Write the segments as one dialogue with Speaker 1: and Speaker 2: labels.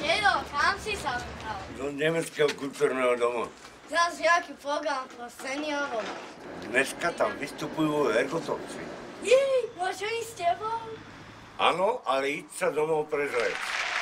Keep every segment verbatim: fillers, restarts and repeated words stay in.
Speaker 1: Dedo, kam si sa vybral?
Speaker 2: Do Nemeckého kultúrneho domu.
Speaker 1: Zas jaký program pro seniorov.
Speaker 2: Dneska tam vystupujú ergotovci.
Speaker 1: Jej, môžu ísť s tebou?
Speaker 2: Áno, ale íď sa domov prezrieť.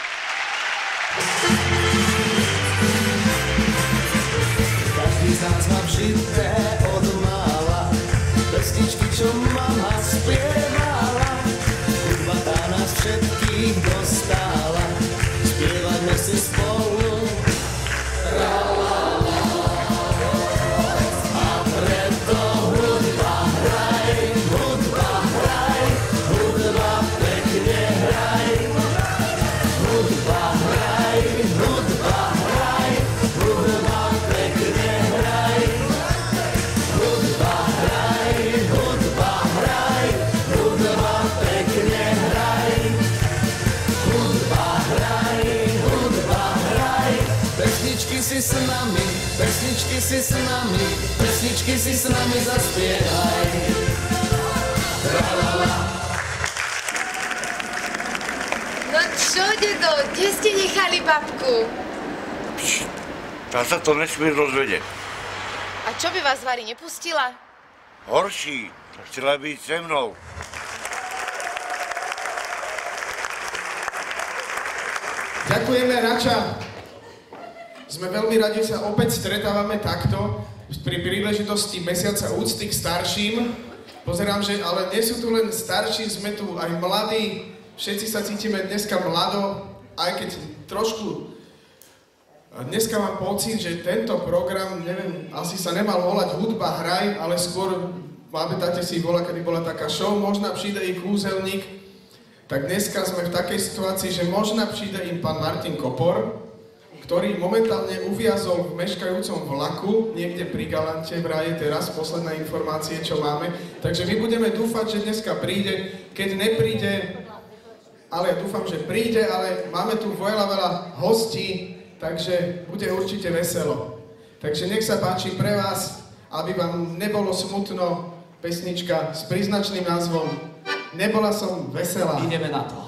Speaker 3: Každý z nás má vžité od mála pesničky, čo mama spievala. Hudba tá nás všetkých dostala, spievame si spolu. La, la, la. A preto hudba hraj, hudba hraj, hudba pekne hraj. Hudba hraj, hudba hraj, hudba pekne hraj. Hudba hraj, hudba hraj, hudba pekne hraj. Hudba hraj, hudba hraj, pesničky si s nami, pesničky si s nami, pesničky si s nami zaspievaj. La, la, la.
Speaker 4: No čo, dedo, kde ste nechali babku?
Speaker 2: Pšt, tá sa to nesmie dozvedieť.
Speaker 4: A čo by vás Vary nepustila?
Speaker 2: Horší, chcela byť se mnou.
Speaker 5: Ďakujeme, Rača. Sme veľmi radi, že sa opäť stretávame takto pri príležitosti Mesiaca úcty k starším. Pozerám, že ale nie sú tu len starší, sme tu aj mladí. Všetci sa cítime dneska mlado, aj keď trošku... Dneska mám pocit, že tento program, neviem, asi sa nemal volať Hudba hraj, ale skôr, pamätáte si, bola, kedy bola taká show, možno přijde i kúzelník. Tak dneska sme v takej situácii, že možno přijde im pán Martin Kopor, ktorý momentálne uviazol v meškajúcom vlaku, niekde pri Galante vraj je teraz posledná informácie, čo máme. Takže my budeme dúfať, že dneska príde, keď nepríde, ale ja dúfam, že príde, ale máme tu veľa, veľa hostí, takže bude určite veselo. Takže nech sa páči pre vás, aby vám nebolo smutno, pesnička s príznačným názvom Nebola som veselá.
Speaker 6: Ideme na to.